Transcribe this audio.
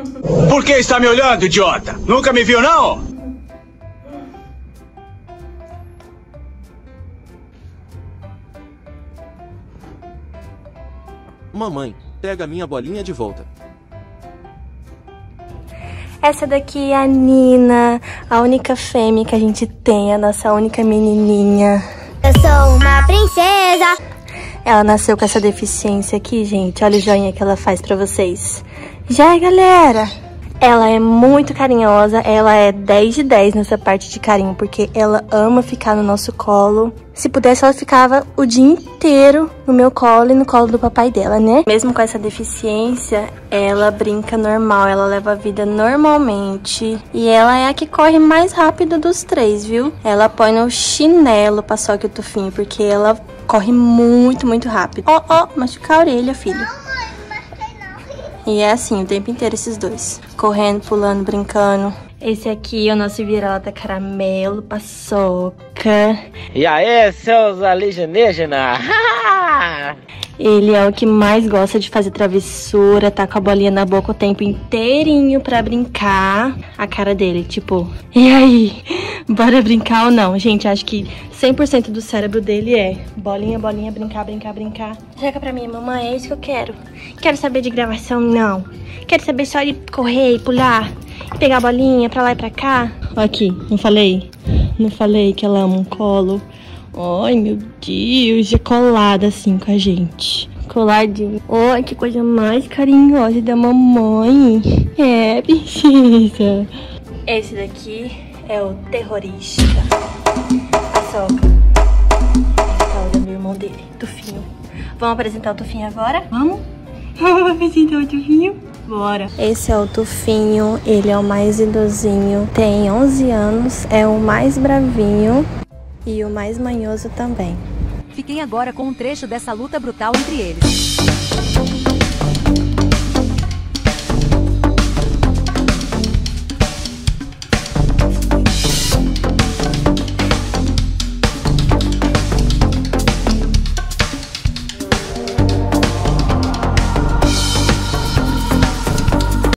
Por que está me olhando, idiota? Nunca me viu, não? Mamãe, pega minha bolinha de volta. Essa daqui é a Nina, a única fêmea que a gente tem, a nossa única menininha. Eu sou uma princesa. Ela nasceu com essa deficiência aqui, gente. Olha o joinha que ela faz pra vocês. Já, galera! Ela é muito carinhosa, ela é 10 de 10 nessa parte de carinho, porque ela ama ficar no nosso colo. Se pudesse, ela ficava o dia inteiro no meu colo e no colo do papai dela, né? Mesmo com essa deficiência, ela brinca normal, ela leva a vida normalmente. E ela é a que corre mais rápido dos três, viu? Ela põe no chinelo pra Soca e o Tufinho, porque ela corre muito, muito rápido. Ó, machucar a orelha, filho. E é assim, o tempo inteiro esses dois. Correndo, pulando, brincando. Esse aqui é o nosso vira-lata caramelo, Paçoca. E aí, seus alienígenas? Ele é o que mais gosta de fazer travessura, tá com a bolinha na boca o tempo inteirinho pra brincar. A cara dele, tipo, e aí? Bora brincar ou não? Gente, acho que 100% do cérebro dele é bolinha, bolinha, brincar, brincar, brincar. Joga pra mim, mamãe, é isso que eu quero. Quero saber de gravação, não. Quero saber só de correr e pular. E pegar a bolinha pra lá e pra cá. Ó aqui, não falei? Não falei que ela ama um colo? Ai, meu Deus, já colada assim com a gente. Coladinho. Ai, que coisa mais carinhosa da mamãe. É, princesa. Esse daqui é o terrorista. Paçoca. Esse é o meu irmão dele, Tufinho. Vamos apresentar o Tufinho agora? Vamos? Vamos apresentar o Tufinho? Bora. Esse é o Tufinho, ele é o mais idosinho, tem 11 anos, é o mais bravinho e o mais manhoso também. Fiquem agora com um trecho dessa luta brutal entre eles.